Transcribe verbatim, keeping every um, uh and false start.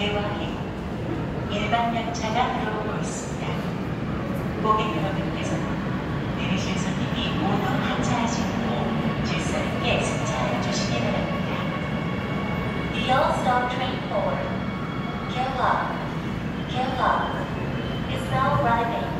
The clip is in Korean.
개화행 일반 열차가 들어오고 있습니다. 고객 여러분께서는 내리실 손님이 모두 하차하시고 질서 있게 승차해 주시기 바랍니다. The all-stop train for Gyeongsang, Gyeongsang is now arriving.